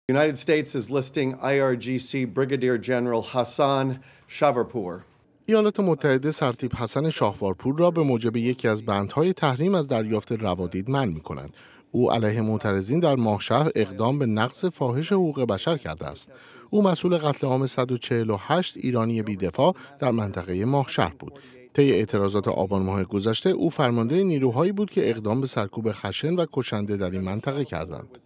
The United States is listing IRGC Brigadier General Hassan Shavarpur. ایالات متحده سرتیپ حسن شاهوارپور را به موجب یکی از بندهای تحریم از دریافت روادید منع می‌کنند. او علیه معترضین در ماهشهر اقدام به نقض فاحش حقوق بشر کرده است. او مسئول قتل عام 148 ایرانی بی‌دفاع در منطقه ماهشهر بود. طی اعتراضات آبان ماه گذشته او فرمانده نیروهایی بود که اقدام به سرکوب خشن و کشنده در این منطقه کردند.